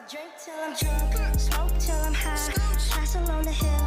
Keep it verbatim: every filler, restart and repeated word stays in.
Drink till I'm drunk, smoke till I'm high, pass along the hill.